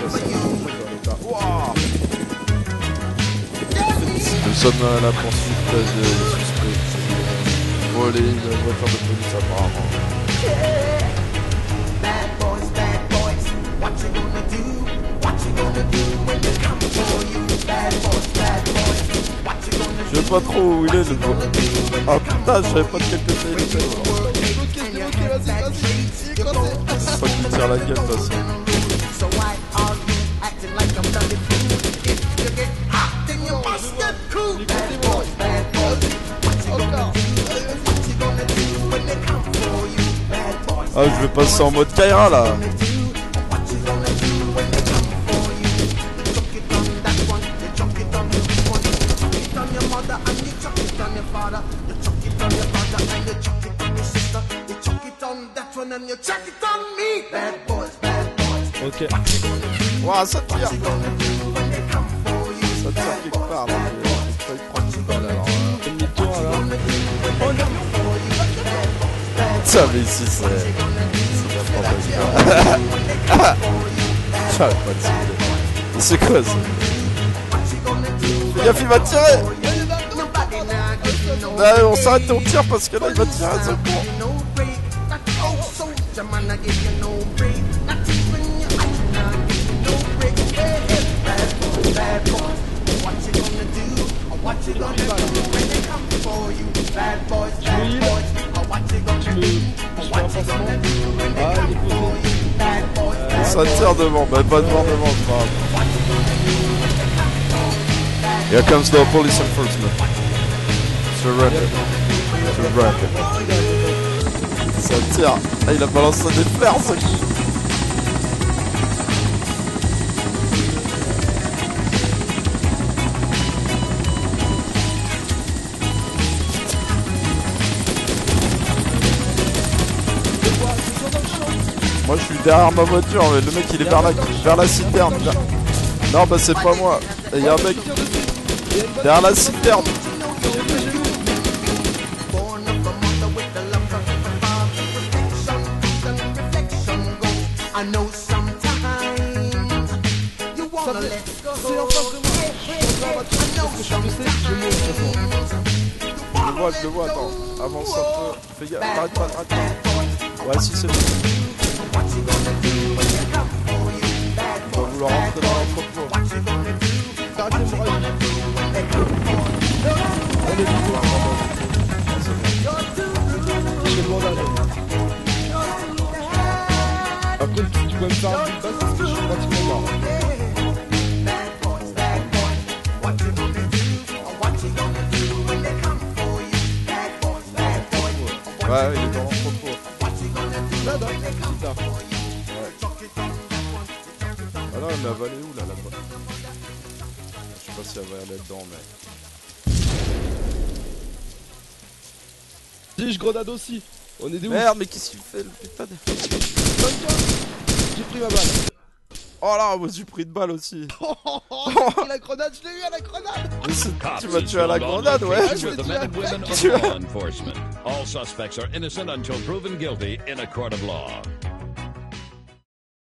Wow. Nous sommes à la poursuite des suspects. Voler une voiture de police apparemment. Je sais pas trop où il est le gros. Ah putain, je savais pas de quel côté il était. Je crois qu'il tire la gueule de toute façon. Ah, je vais passer en mode Kaira là. Ok. Ouah, ça tire. Ça tire quelque part là. Je vais pas y prendre une balle alors. Demi-tour alors. Oh non. Ça mais ici c'est c'est quoi ça? Gaffe, il va tirer. Bah, on s'arrête et on tire parce que là il va tirer à ce point. Ça tire devant, bah pas devant, c'est pas grave. Here comes the police enforcement. Surrender. Surrender. Ça tire. Ah, il a balancé des fleurs, ce qui. Moi je suis derrière ma voiture, mais le mec il est vers la citerne. Non bah c'est pas moi. Il y a un mec derrière la citerne. Je le vois, attends. Avance un peu. Fais gaffe, arrête pas. Ouais, si c'est bon. On va vouloir rentrer dans l'entrepôt. Après, tu peux me faire un but parce que je suis pratiquement mort. Ouais, il est dans l'entrepôt. Là-bas, Ouais. Ah non, mais elle va aller où là-bas? Je sais pas si elle va aller dedans, mais. Dis, je grenade aussi. On est des ouf. Merde, mais qu'est-ce qu'il fait le putain de. J'ai pris ma balle. Oh là, moi j'ai pris de balle aussi. La grenade, je l'ai eu à la grenade. Tu m'as tué à la grenade, ouais. All suspects are innocent until proven guilty in a court of law.